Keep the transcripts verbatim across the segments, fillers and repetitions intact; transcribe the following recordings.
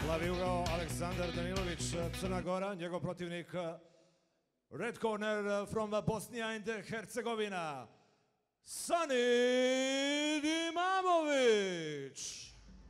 Plavi ugao Aleksandar Danilović, Crna Gora, njegov protivnik Red Corner from Bosnia and Hercegovina, Sani Dimamović.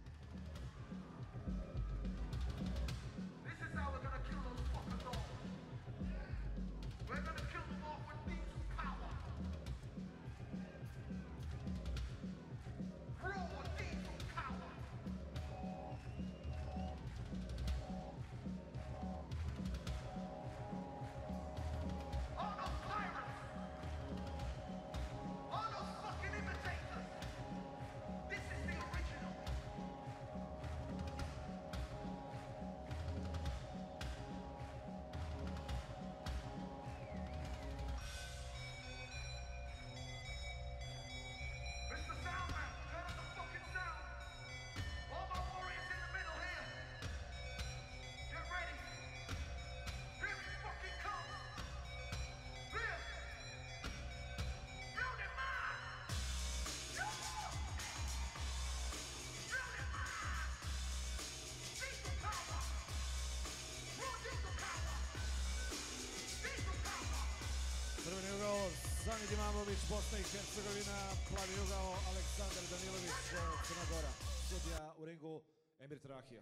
Crveni ugao Sani Dimamović, Bosna i Hercegovina, plavi ugao Aleksandar Danilović, Crna Gora. Sudija u ringu Emir Trahija.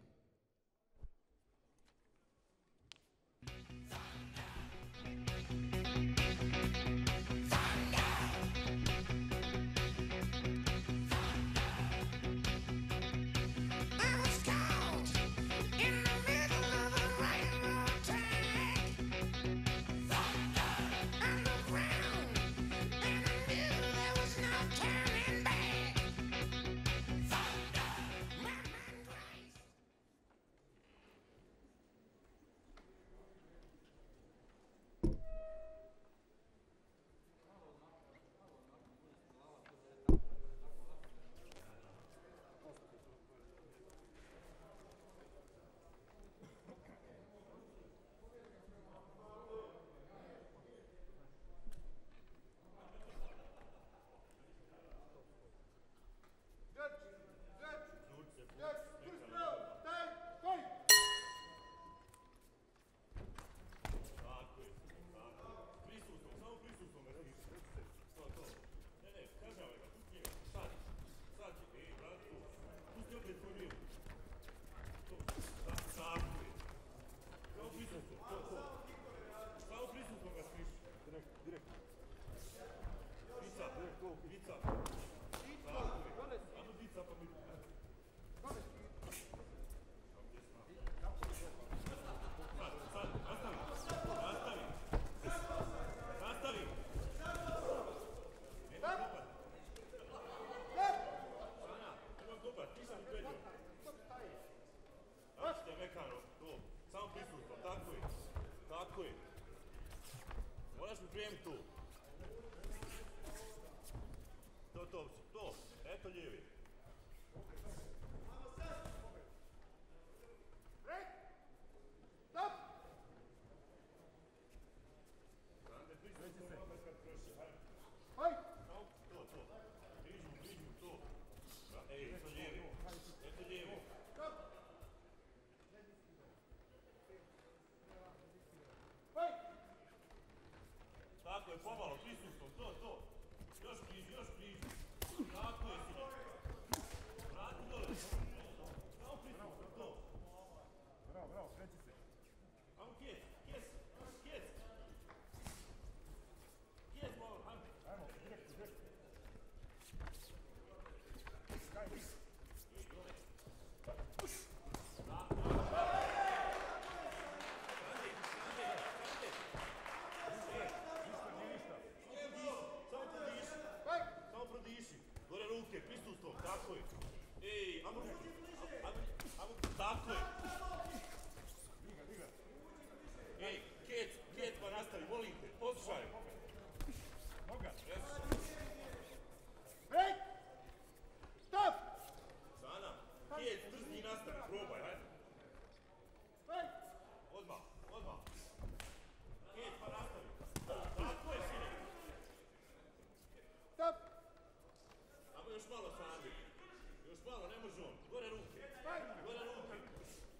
Moraš pripremiti tu. To, to, to. Eto lijevi. Stop! Sande, pristup se. Haj! To, to. Bližu, bližu, to. Ej, eto lijevi. Eto lijevi. Stop! Tako je, pomalo, prisustvom, to, to. Još blizu, još blizu. Tako je, sidi. Vrati dole. Samo prisustvom, to. Bravo, bravo, kreći se. Ajmo kjec, kjec, kjec. Kjec, malo, ajmo. Ajmo, direkt, direkt. Kaj, vi. Ej, dole. Tako. Gore ruke, prisustvom, tako je. Ej, ajmo, ajmo, ajmo, tako je. Diga, diga. Ej, kec, kec pa nastavi, molim te, poslušaj. Noga. Ej! Stop! Sana, kec, drzni i nastavi, probaj, hajde. Ej! Odmah, odmah. Kec pa nastavi. Tako je, sine. Stop! Ajmo još malo, Sandi. Još malo, ne može on. Gore ruke. Gore ruke.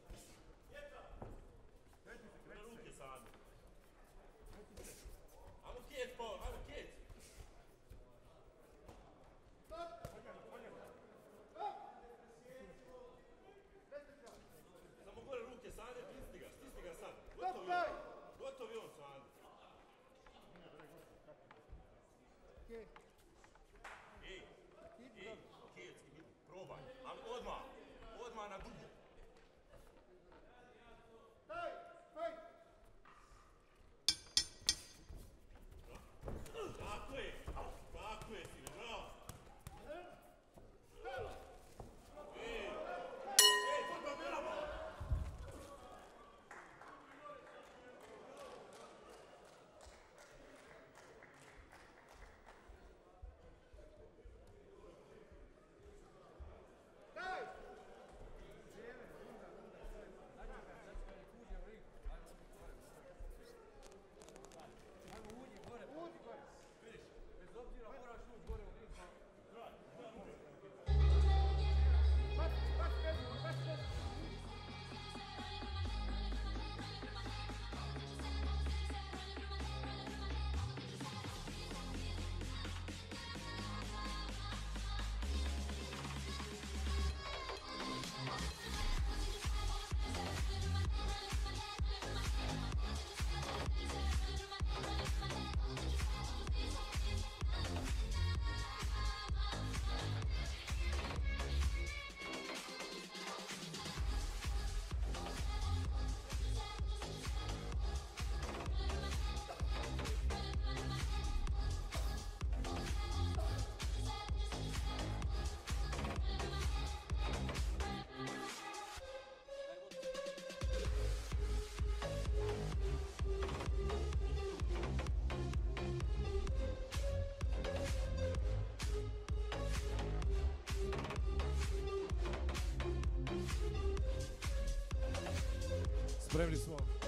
Ej, ej, Kecki, probaj, ali odmah, odmah na dugo. Tako je, tako je, sine, bravo. Ej, ej, to je bravo. Spremni smo.